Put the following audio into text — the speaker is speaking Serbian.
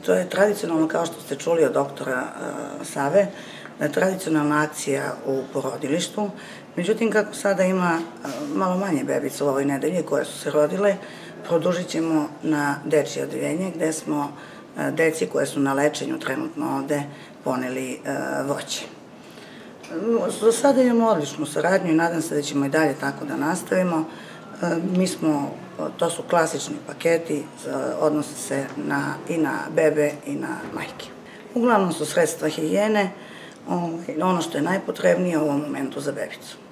To je tradicionalno, kao što ste čuli od doktora Save, tradicionalna akcija u porodilištu. Međutim, kako sada ima malo manje bebica u ovoj nedelji koje su se rodile, produžit ćemo na dečije odeljenje gde smo deci koje su na lečenju trenutno ovde poneli voće. Za sada imamo odličnu saradnju i nadam se da ćemo i dalje tako da nastavimo. To su klasični paketi, odnose se i na bebe i na majke. Uglavnom su sredstva higijene, ono što je najpotrebnije u ovom momentu za bebicu.